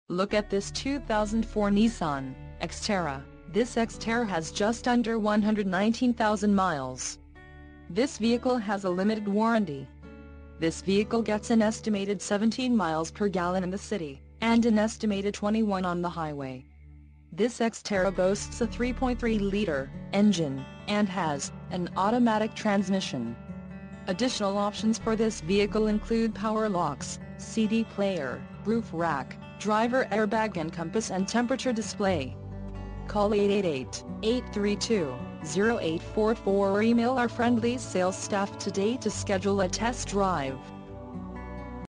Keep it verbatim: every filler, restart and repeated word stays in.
Look at this two thousand four Nissan Xterra. This Xterra has just under one hundred nineteen thousand miles. This vehicle has a limited warranty. This vehicle gets an estimated seventeen miles per gallon in the city, and an estimated twenty-one on the highway. This Xterra boasts a three point three liter engine, and has an automatic transmission. Additional options for this vehicle include power locks, C D player, roof rack, driver airbag and compass and temperature display. Call eight eight eight, eight three two, zero eight four four or email our friendly sales staff today to schedule a test drive.